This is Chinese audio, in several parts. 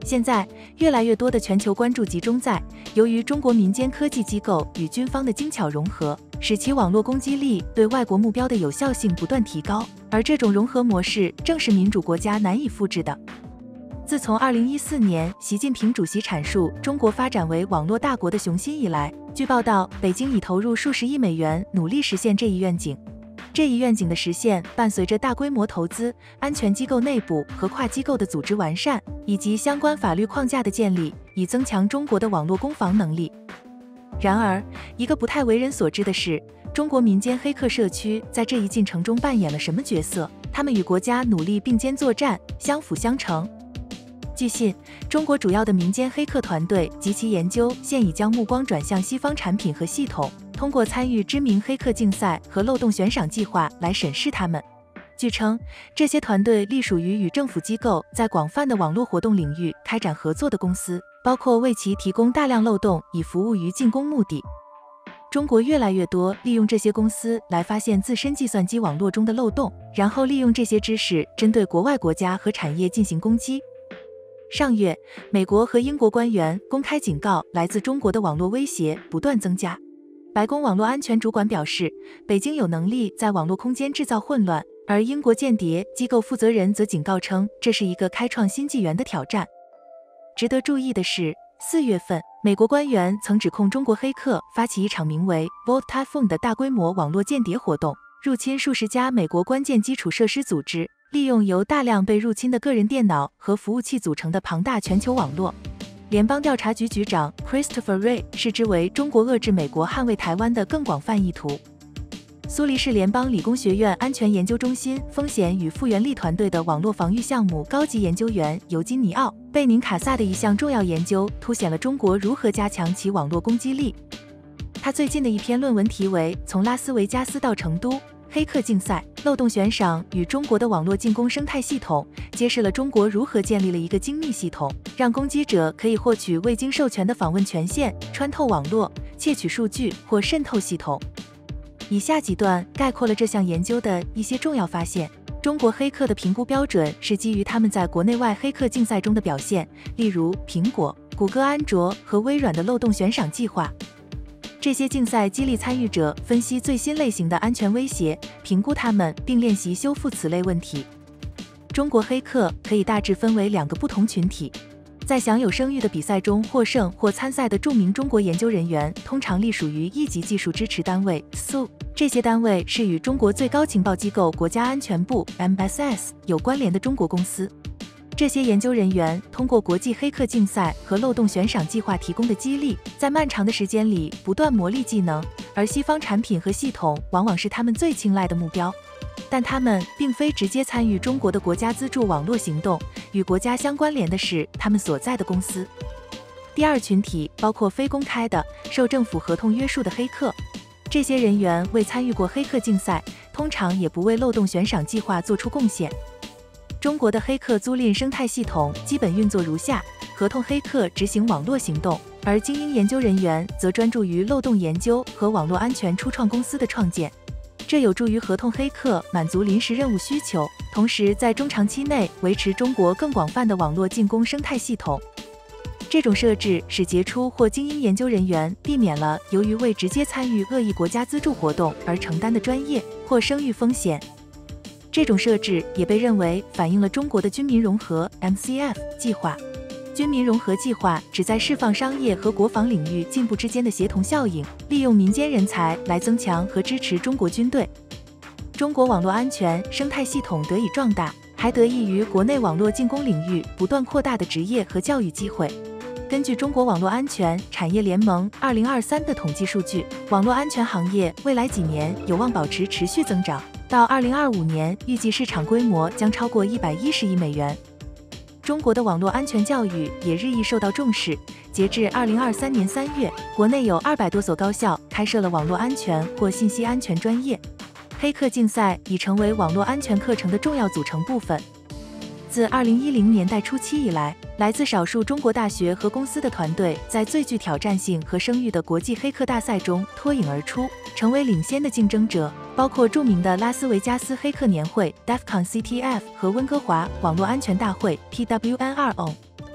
现在，越来越多的全球关注集中在由于中国民间科技机构与军方的精巧融合，使其网络攻击力对外国目标的有效性不断提高，而这种融合模式正是民主国家难以复制的。自从2014年习近平主席阐述中国发展为网络大国的雄心以来，据报道，北京已投入数十亿美元努力实现这一愿景。这一愿景的实现，伴随着大规模投资、安全机构内部和跨机构的组织完善，以及相关法律框架的建立，以增强中国的网络攻防能力。然而，一个不太为人所知的是，中国民间黑客社区在这一进程中扮演了什么角色？他们与国家努力并肩作战，相辅相成。据悉，中国主要的民间黑客团队及其研究现已将目光转向西方产品和系统，通过参与知名黑客竞赛和漏洞悬赏计划来审视它们。据称，这些团队隶属于与政府机构在广泛的网络活动领域开展合作的公司，包括为其提供大量漏洞以服务于进攻目的。中国越来越多利用这些公司来发现自身计算机网络中的漏洞，然后利用这些知识针对国外国家和产业进行攻击。上月，美国和英国官员公开警告，来自中国的网络威胁不断增加。白宫网络安全主管表示，北京有能力在网络空间制造混乱，而英国间谍机构负责人则警告称，这是一个开创新纪元的挑战。值得注意的是，4月份，美国官员曾指控中国黑客发起一场名为 Volt Typhoon 的大规模网络间谍活动，入侵数十家美国关键基础设施组织，利用由大量被入侵的个人电脑和服务器组成的庞大全球网络。联邦调查局局长 Christopher Wray 视之为中国遏制美国捍卫台湾的更广泛意图。苏黎世联邦理工学院安全研究中心风险与复原力团队的网络防御项目高级研究员尤金尼奥·贝宁卡萨的一项重要研究凸显了中国如何加强其网络攻击力。他最近的一篇论文题为《从拉斯维加斯到成都：黑客竞赛、漏洞悬赏与中国的网络进攻生态系统》，揭示了中国如何建立了一个精密系统，让攻击者可以获取未经授权的访问权限、穿透网络、窃取数据或渗透系统。以下几段概括了这项研究的一些重要发现。中国黑客的评估标准是基于他们在国内外黑客竞赛中的表现，例如苹果、谷歌安卓和微软的漏洞悬赏计划。这些竞赛激励参与者分析最新类型的安全威胁，评估它们，并练习修复此类问题。中国黑客可以大致分为2个不同群体。在享有声誉的比赛中获胜或参赛的著名中国研究人员，通常隶属于一级技术支持单位 SU， 这些单位是与中国最高情报机构国家安全部 MSS 有关联的中国公司。这些研究人员通过国际黑客竞赛和漏洞悬赏计划提供的激励，在漫长的时间里不断磨砺技能，而西方产品和系统往往是他们最青睐的目标。但他们并非直接参与中国的国家资助网络行动，与国家相关联的是他们所在的公司。第二群体包括非公开的、受政府合同约束的黑客，这些人员未参与过黑客竞赛，通常也不为漏洞悬赏计划做出贡献。中国的黑客租赁生态系统基本运作如下：合同黑客执行网络行动，而精英研究人员则专注于漏洞研究和网络安全初创公司的创建。这有助于合同黑客满足临时任务需求，同时在中长期内维持中国更广泛的网络进攻生态系统。这种设置使杰出或精英研究人员避免了由于未直接参与恶意国家资助活动而承担的专业或声誉风险。这种设置也被认为反映了中国的军民融合 MCF 计划。军民融合计划旨在释放商业和国防领域进步之间的协同效应，利用民间人才来增强和支持中国军队。中国网络安全生态系统得以壮大，还得益于国内网络进攻领域不断扩大的职业和教育机会。根据中国网络安全产业联盟2023的统计数据，网络安全行业未来几年有望保持持续增长，到2025年，预计市场规模将超过110亿美元。中国的网络安全教育也日益受到重视。截至2023年3月，国内有200多所高校开设了网络安全或信息安全专业。黑客竞赛已成为网络安全课程的重要组成部分。自2010年代初期以来，来自少数中国大学和公司的团队在最具挑战性和声誉的国际黑客大赛中脱颖而出，成为领先的竞争者，包括著名的拉斯维加斯黑客年会 DEF CON CTF 和温哥华网络安全大会 PWNRO。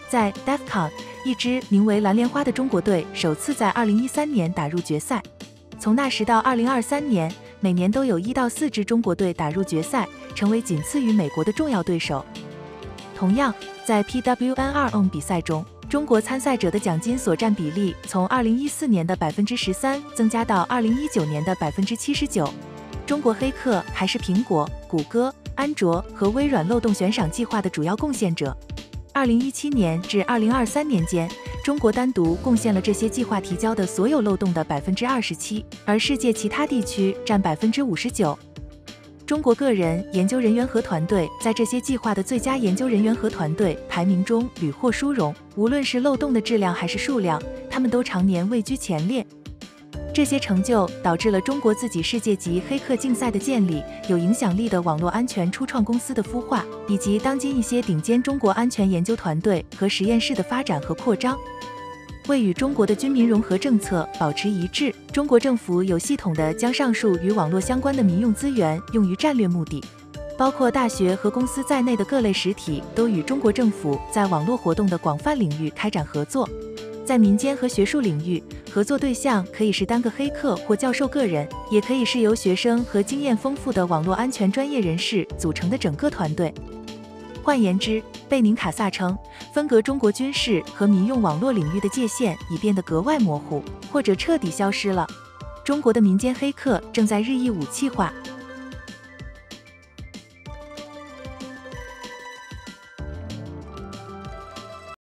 在 DEFCON， 一支名为蓝莲花的中国队首次在2013年打入决赛。从那时到2023年，每年都有1到4支中国队打入决赛，成为仅次于美国的重要对手。同样，在 PWN2ON 比赛中，中国参赛者的奖金所占比例从2014年的 13% 增加到2019年的 79%。中国黑客还是苹果、谷歌、安卓和微软漏洞悬赏计划的主要贡献者。2017年至2023年间，中国单独贡献了这些计划提交的所有漏洞的 27%， 而世界其他地区占 59%。中国个人研究人员和团队在这些计划的最佳研究人员和团队排名中屡获殊荣，无论是漏洞的质量还是数量，他们都常年位居前列。这些成就导致了中国自己世界级黑客竞赛的建立，有影响力的网络安全初创公司的孵化，以及当今一些顶尖中国安全研究团队和实验室的发展和扩张。为与中国的军民融合政策保持一致，中国政府有系统地将上述与网络相关的民用资源用于战略目的，包括大学和公司在内的各类实体都与中国政府在网络活动的广泛领域开展合作。在民间和学术领域，合作对象可以是单个黑客或教授个人，也可以是由学生和经验丰富的网络安全专业人士组成的整个团队。换言之，贝宁卡萨称，分隔中国军事和民用网络领域的界限已变得格外模糊，或者彻底消失了。中国的民间黑客正在日益武器化，